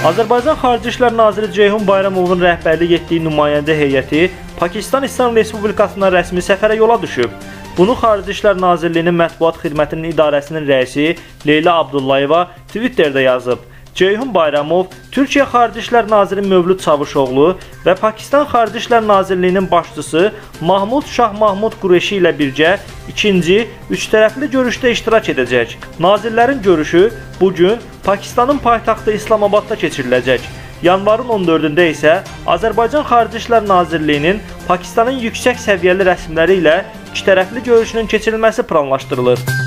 Azərbaycan Xarici İşlər Naziri Ceyhun Bayramovun rəhbərlik etdiyi nümayəndə heyəti Pakistan İslam Respublikasına rəsmi səfərə yola düşüb. Bunu Xarici İşlər Nazirliyinin Mətbuat Xidmətinin idarəsinin rəisi Leyla Abdullayeva Twitterdə yazıb. Ceyhun Bayramov, Türkiyə Xarici İşlər Naziri Mövlud Çavuşoğlu və Pakistan Xarici İşlər Nazirliyinin başçısı Mahmud Şah Mahmud Qureşi ilə birgə ikinci, üçtərəfli görüşdə iştirak edəcək. Nazirlərin görüşü bugün Pakistanın paytaxtı İslamabadda keçiriləcək. Yanvarın 14-də isə Azərbaycan Xarici İşlər Nazirliyinin Pakistanın yüksək səviyyəli rəsmiləri ilə ikitərəfli görüşünün keçirilməsi planlaşdırılır.